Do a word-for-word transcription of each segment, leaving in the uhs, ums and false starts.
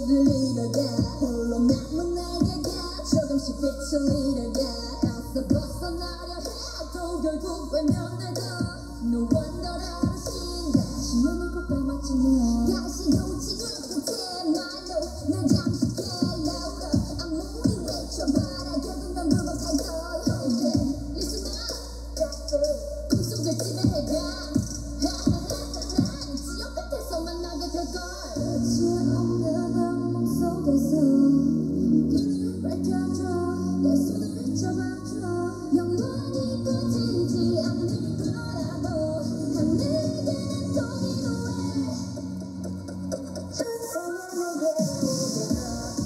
모습을 잃어가 홀로 남은 날개가 조금씩 빛을 잃어가 애써 벗어나려 해도 결국 외면해도 No wonder 어르신 다시 눈을 꼭 감았지 너 다시 놓치지 못해 말로 널 잠시 깰러로 아무리 외쳐봐라 결국 넌 굴복할 걸 Hold it, listen up 꿈속을 지배해가 하하하하 지옥 끝에서 만나게 될걸 끝이 없는 악몽 속에서 길을 밝혀줘 내 손을 잡아줘 영원히 꺼지지 않을 거라고 하늘에게는 또 기도해 천생을 내게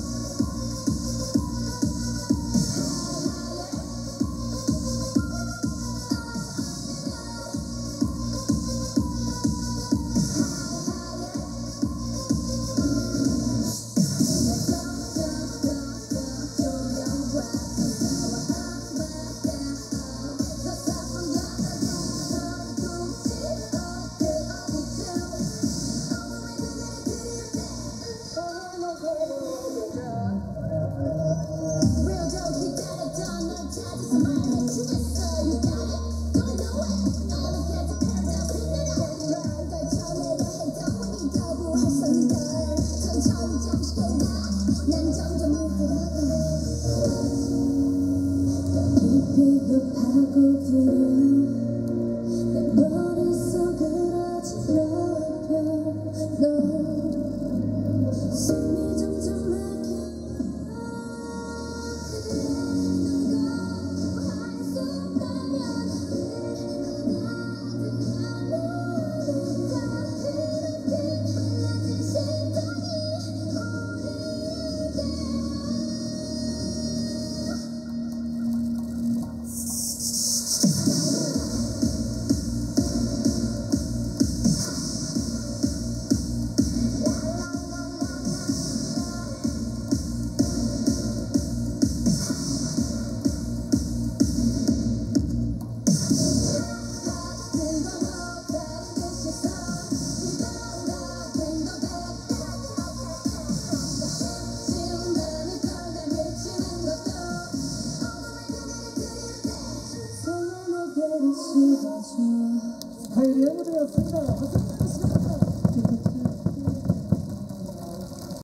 난 점점 물들어가 깊이 급하고